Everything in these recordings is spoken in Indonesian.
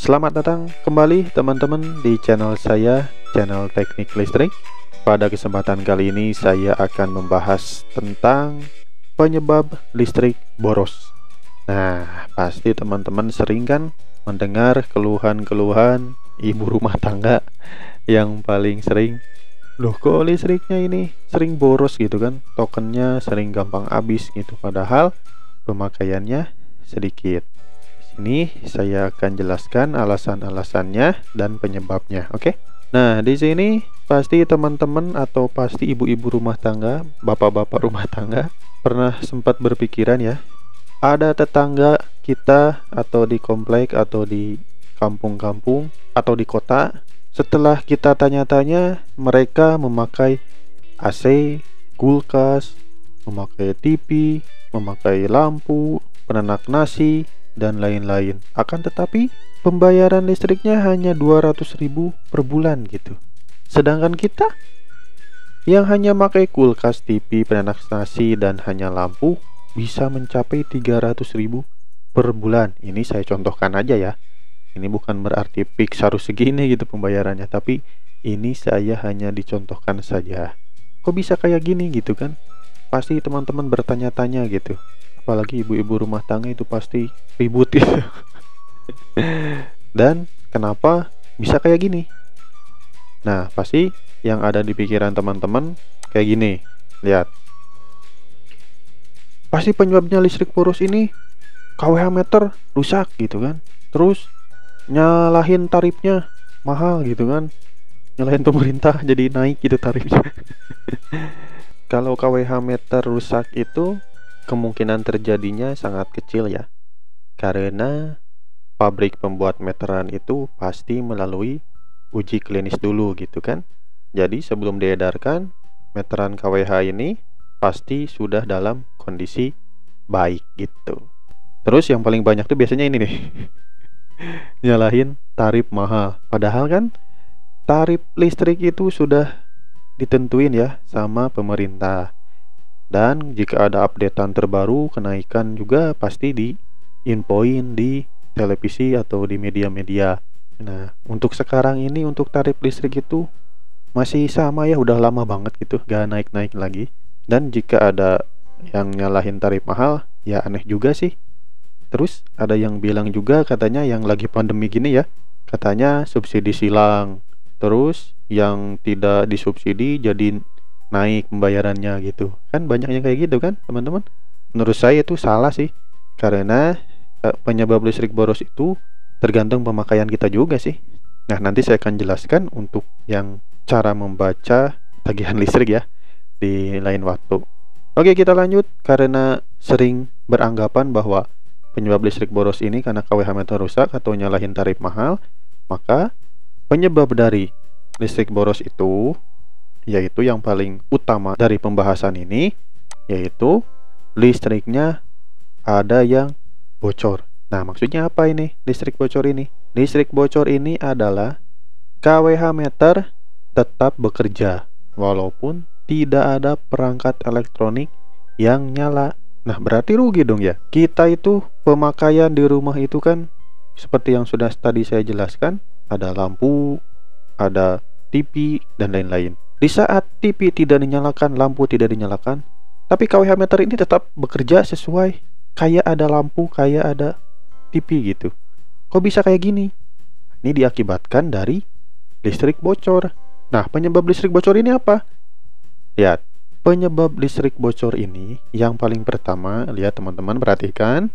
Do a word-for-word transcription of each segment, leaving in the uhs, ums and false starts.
Selamat datang kembali teman-teman di channel saya, channel Teknik Listrik. Pada kesempatan kali ini saya akan membahas tentang penyebab listrik boros. Nah, pasti teman-teman sering kan mendengar keluhan-keluhan ibu rumah tangga yang paling sering, loh kok listriknya ini sering boros gitu kan, tokennya sering gampang habis gitu, padahal pemakaiannya sedikit. Ini saya akan jelaskan alasan-alasannya dan penyebabnya. Oke. Nah, di sini pasti teman-teman atau pasti ibu-ibu rumah tangga, bapak-bapak rumah tangga pernah sempat berpikiran ya, ada tetangga kita atau di komplek atau di kampung-kampung atau di kota, setelah kita tanya-tanya, mereka memakai A C, kulkas, memakai T V, memakai lampu, penanak nasi, dan lain-lain. Akan tetapi pembayaran listriknya hanya dua ratus ribu per bulan gitu. Sedangkan kita yang hanya pakai kulkas, T V, penanak nasi, dan hanya lampu bisa mencapai tiga ratus ribu per bulan. Ini saya contohkan aja ya. Ini bukan berarti fix harus segini gitu pembayarannya, tapi ini saya hanya dicontohkan saja. Kok bisa kayak gini gitu kan? Pasti teman-teman bertanya-tanya gitu. Apalagi ibu-ibu rumah tangga itu pasti ribut gitu. Dan kenapa bisa kayak gini? Nah, pasti yang ada di pikiran teman-teman kayak gini. Lihat. Pasti penyebabnya listrik boros ini K W H meter rusak gitu kan. Terus nyalahin tarifnya mahal gitu kan. Nyalahin pemerintah jadi naik gitu tarifnya. Kalau K W H meter rusak itu kemungkinan terjadinya sangat kecil ya, karena pabrik pembuat meteran itu pasti melalui uji klinis dulu gitu kan. Jadi sebelum diedarkan, meteran K W H ini pasti sudah dalam kondisi baik gitu. Terus yang paling banyak tuh biasanya ini nih, nyalahin tarif mahal. Padahal kan tarif listrik itu sudah ditentuin ya sama pemerintah. Dan jika ada updatean terbaru, kenaikan juga pasti diinfoin di televisi atau di media-media. Nah, untuk sekarang ini untuk tarif listrik itu masih sama ya, udah lama banget gitu, gak naik-naik lagi. Dan jika ada yang nyalahin tarif mahal, ya aneh juga sih. Terus ada yang bilang juga katanya yang lagi pandemi gini ya, katanya subsidi silang. Terus yang tidak disubsidi jadi naik pembayarannya gitu kan, banyak yang kayak gitu kan teman-teman. Menurut saya itu salah sih, karena eh, penyebab listrik boros itu tergantung pemakaian kita juga sih. Nah, nanti saya akan jelaskan untuk yang cara membaca tagihan listrik ya di lain waktu. Oke, kita lanjut. Karena sering beranggapan bahwa penyebab listrik boros ini karena K W H meter rusak atau nyalahin tarif mahal, maka penyebab dari listrik boros itu, yaitu yang paling utama dari pembahasan ini, yaitu listriknya ada yang bocor. Nah, maksudnya apa ini listrik bocor ini? Listrik bocor ini adalah K W H meter tetap bekerja walaupun tidak ada perangkat elektronik yang nyala. Nah, berarti rugi dong ya. Kita itu pemakaian di rumah itu kan seperti yang sudah tadi saya jelaskan, ada lampu, ada T V, dan lain-lain. Di saat T V tidak dinyalakan, lampu tidak dinyalakan, tapi K W H meter ini tetap bekerja sesuai, kayak ada lampu, kayak ada T V gitu. Kok bisa kayak gini? Ini diakibatkan dari listrik bocor. Nah, penyebab listrik bocor ini apa? Lihat, penyebab listrik bocor ini yang paling pertama, lihat teman-teman, perhatikan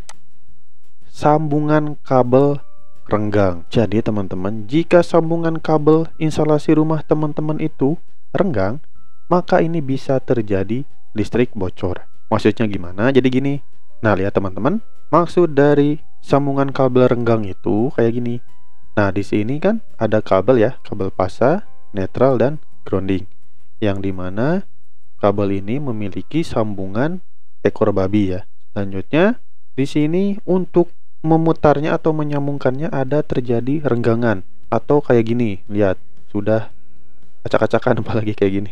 sambungan kabel renggang. Jadi teman-teman, jika sambungan kabel instalasi rumah teman-teman itu renggang, maka ini bisa terjadi listrik bocor. Maksudnya gimana? Jadi gini. Nah, lihat teman-teman, maksud dari sambungan kabel renggang itu kayak gini. Nah, di sini kan ada kabel ya, kabel pasa, netral, dan grounding, yang dimana kabel ini memiliki sambungan ekor babi ya. Selanjutnya di sini untuk memutarnya atau menyambungkannya ada terjadi renggangan atau kayak gini. Lihat, sudah acak-acakan apalagi kayak gini.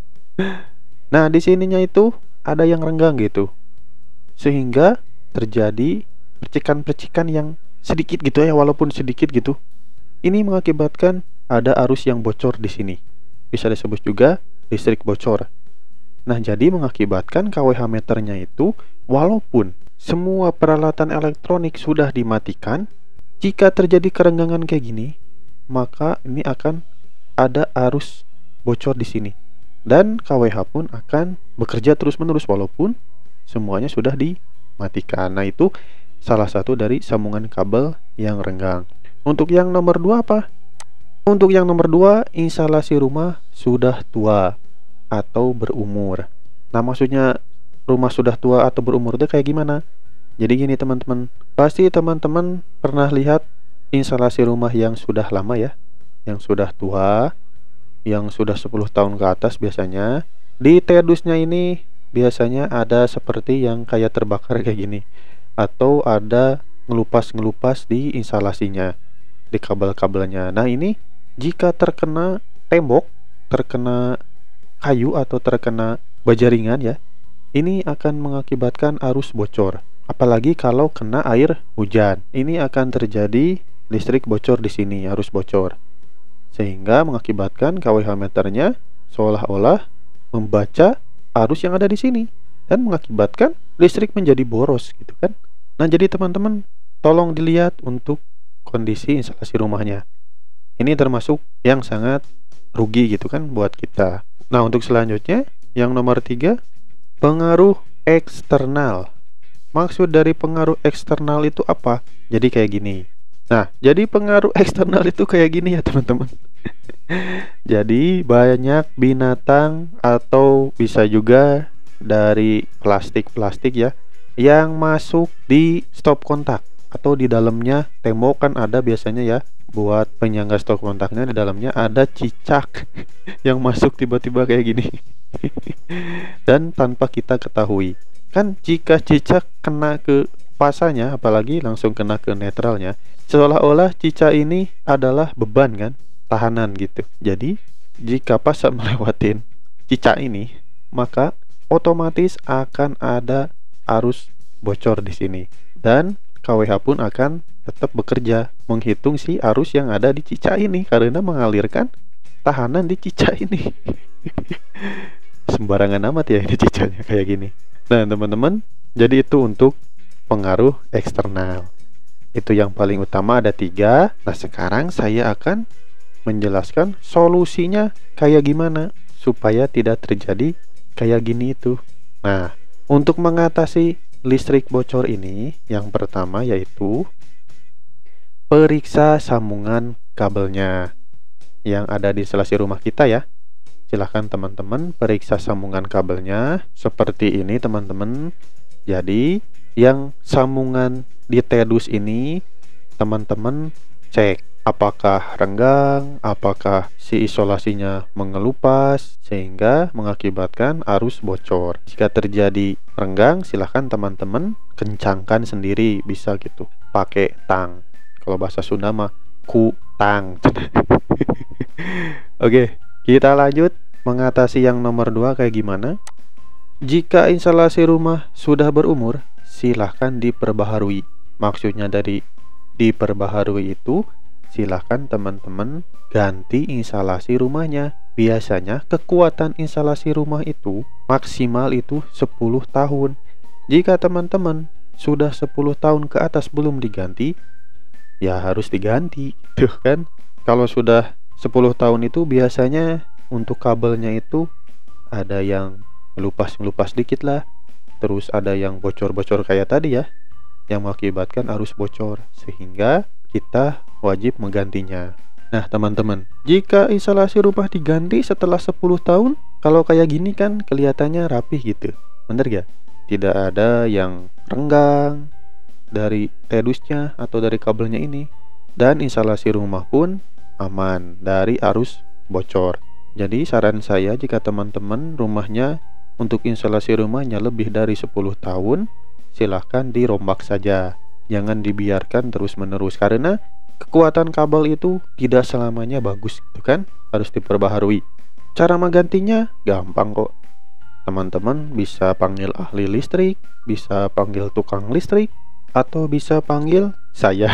Nah, di sininya itu ada yang renggang gitu, sehingga terjadi percikan-percikan yang sedikit gitu ya, walaupun sedikit gitu, ini mengakibatkan ada arus yang bocor di sini. Bisa disebut juga listrik bocor. Nah, jadi mengakibatkan K W H meternya itu walaupun semua peralatan elektronik sudah dimatikan, jika terjadi kerenggangan kayak gini, maka ini akan ada arus bocor di sini. Dan K W H pun akan bekerja terus-menerus walaupun semuanya sudah dimatikan. Nah, itu salah satu dari sambungan kabel yang renggang. Untuk yang nomor dua apa? Untuk yang nomor dua, instalasi rumah sudah tua atau berumur. Nah, maksudnya rumah sudah tua atau berumur itu kayak gimana? Jadi gini teman-teman, pasti teman-teman pernah lihat instalasi rumah yang sudah lama ya, yang sudah tua, yang sudah sepuluh tahun ke atas biasanya. Di tedusnya ini biasanya ada seperti yang kayak terbakar kayak gini, atau ada ngelupas-ngelupas di instalasinya, di kabel-kabelnya. Nah, ini jika terkena tembok, terkena kayu atau terkena baja ringan ya, ini akan mengakibatkan arus bocor. Apalagi kalau kena air hujan, ini akan terjadi listrik bocor di sini, arus bocor. Sehingga mengakibatkan K W H meternya seolah-olah membaca arus yang ada di sini dan mengakibatkan listrik menjadi boros gitu kan. Nah, jadi teman-teman tolong dilihat untuk kondisi instalasi rumahnya. Ini termasuk yang sangat rugi gitu kan buat kita. Nah, untuk selanjutnya yang nomor tiga, pengaruh eksternal. Maksud dari pengaruh eksternal itu apa? Jadi kayak gini. Nah, jadi pengaruh eksternal itu kayak gini ya teman-teman. Jadi banyak binatang atau bisa juga dari plastik-plastik ya yang masuk di stop kontak atau di dalamnya tembok kan ada biasanya ya, buat penyangga stop kontaknya di dalamnya ada cicak yang masuk tiba-tiba kayak gini. Dan tanpa kita ketahui. Kan jika cicak kena ke pasanya, apalagi langsung kena ke netralnya, seolah-olah cicak ini adalah beban kan, tahanan gitu. Jadi jika pasa melewatin cicak ini, maka otomatis akan ada arus bocor di sini. Dan K W H pun akan tetap bekerja menghitung si arus yang ada di cicak ini karena mengalirkan tahanan di cicak ini. Sembarangan amat ya ini cicaknya kayak gini. Nah teman-teman, jadi itu untuk pengaruh eksternal. Itu yang paling utama, ada tiga. Nah sekarang saya akan menjelaskan solusinya kayak gimana supaya tidak terjadi kayak gini itu. Nah, untuk mengatasi listrik bocor ini, yang pertama yaitu periksa sambungan kabelnya yang ada di instalasi rumah kita ya. Silahkan teman-teman periksa sambungan kabelnya seperti ini teman-teman. Jadi yang sambungan di tedus ini teman-teman cek apakah renggang, apakah si isolasinya mengelupas sehingga mengakibatkan arus bocor. Jika terjadi renggang, silahkan teman-teman kencangkan sendiri, bisa gitu pakai tang. Kalau bahasa Sunda mah ku tang. Oke, kita lanjut mengatasi yang nomor dua kayak gimana. Jika instalasi rumah sudah berumur, silahkan diperbaharui. Maksudnya dari diperbaharui itu, silahkan teman-teman ganti instalasi rumahnya. Biasanya kekuatan instalasi rumah itu maksimal itu sepuluh tahun. Jika teman-teman sudah sepuluh tahun ke atas belum diganti, ya harus diganti tuh kan. Kalau sudah sepuluh tahun itu biasanya untuk kabelnya itu ada yang ngelupas-ngelupas dikit lah, terus ada yang bocor-bocor kayak tadi ya, yang mengakibatkan arus bocor, sehingga kita wajib menggantinya. Nah teman-teman, jika instalasi rumah diganti setelah sepuluh tahun, kalau kayak gini kan kelihatannya rapih gitu, bener gak? Tidak ada yang renggang dari tedusnya atau dari kabelnya ini, dan instalasi rumah pun aman dari arus bocor. Jadi saran saya, jika teman-teman rumahnya untuk instalasi rumahnya lebih dari sepuluh tahun, silahkan dirombak saja, jangan dibiarkan terus-menerus, karena kekuatan kabel itu tidak selamanya bagus gitu kan, harus diperbaharui. Cara menggantinya gampang kok. Teman-teman bisa panggil ahli listrik, bisa panggil tukang listrik, atau bisa panggil saya.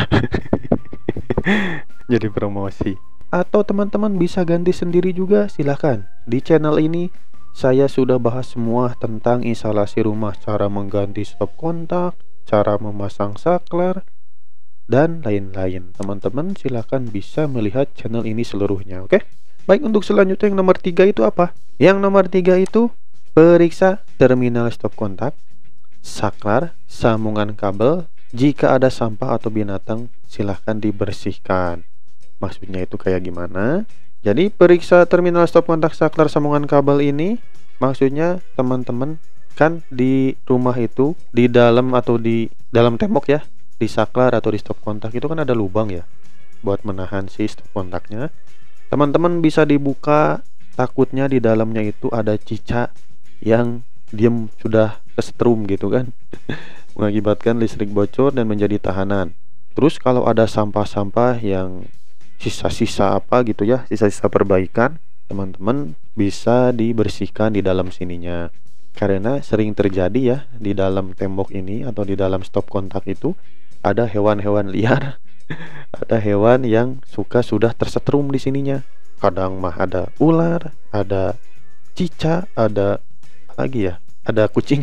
Jadi promosi. Atau teman-teman bisa ganti sendiri juga, silahkan. Di channel ini saya sudah bahas semua tentang instalasi rumah, cara mengganti stop kontak, cara memasang saklar, dan lain-lain. Teman-teman silahkan bisa melihat channel ini seluruhnya, oke? Baik, untuk selanjutnya yang nomor tiga itu apa? Yang nomor tiga itu periksa terminal stop kontak, saklar, sambungan kabel. Jika ada sampah atau binatang, silahkan dibersihkan. Maksudnya itu kayak gimana? Jadi periksa terminal stop kontak, saklar, sambungan kabel ini maksudnya teman-teman kan di rumah itu di dalam atau di dalam tembok ya, di saklar atau di stop kontak itu kan ada lubang ya buat menahan si stop kontaknya. Teman-teman bisa dibuka, takutnya di dalamnya itu ada cicak yang diem sudah kesetrum gitu kan. Mengakibatkan listrik bocor dan menjadi tahanan. Terus kalau ada sampah-sampah yang sisa-sisa apa gitu ya, sisa-sisa perbaikan, teman-teman bisa dibersihkan di dalam sininya. Karena sering terjadi ya di dalam tembok ini atau di dalam stop kontak itu ada hewan-hewan liar. Ada hewan yang suka sudah tersetrum di sininya. Kadang mah ada ular, ada cicak, ada apa lagi ya? Ada kucing.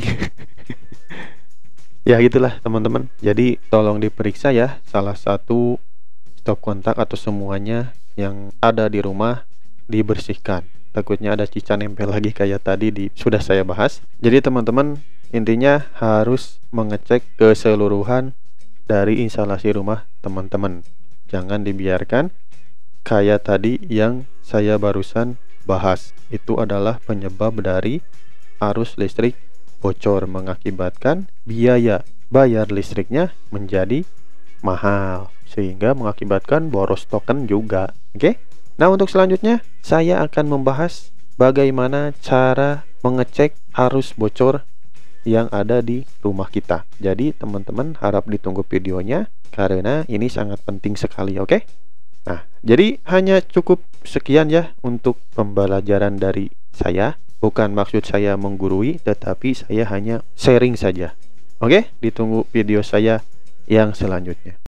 Ya gitulah teman-teman. Jadi tolong diperiksa ya salah satu stop kontak atau semuanya yang ada di rumah dibersihkan. Takutnya ada cicak nempel lagi kayak tadi di sudah saya bahas. Jadi teman-teman intinya harus mengecek keseluruhan dari instalasi rumah teman-teman. Jangan dibiarkan kayak tadi yang saya barusan bahas. Itu adalah penyebab dari arus listrik bocor, mengakibatkan biaya bayar listriknya menjadi mahal, sehingga mengakibatkan boros token juga. Oke? Nah, untuk selanjutnya saya akan membahas bagaimana cara mengecek arus bocor yang ada di rumah kita. Jadi teman-teman harap ditunggu videonya karena ini sangat penting sekali, oke? Nah, jadi hanya cukup sekian ya untuk pembelajaran dari saya. Bukan maksud saya menggurui, tetapi saya hanya sharing saja. Oke, ditunggu video saya yang selanjutnya.